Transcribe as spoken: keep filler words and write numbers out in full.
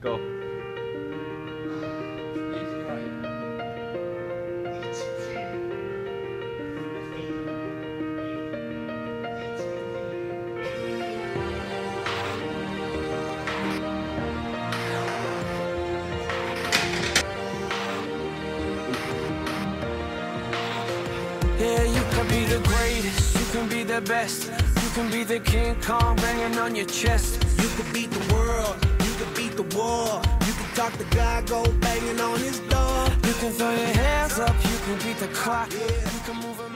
go. Yeah, you can be the greatest, you can be the best, you can be the King Kong banging on your chest. You can beat the world, you can beat the war, you can talk to God, go banging on his door. You can throw your hands up, you can beat the clock, you can move